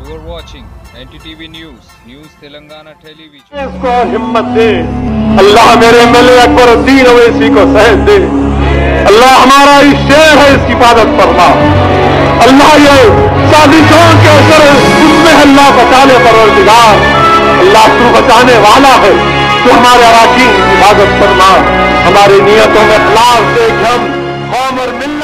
You are watching NTTV News, News Telangana Television. इसको हिम्मत दे अल्लाह, मेरे MLA अकबरुद्दीन ओवैसी को सेहत दे अल्लाह, हमारा ही शेर है, इसकी हिफाजत फरमा अल्लाह, ये साजिशों के असर उसमें अल्लाह बचा ले परवरदिगार, अल्लाह तू बचाने वाला है, तू हमारे अराकीन की हिफाजत फरमा, हमारी नियतों में इखलास देख हम कौम और मिल्लत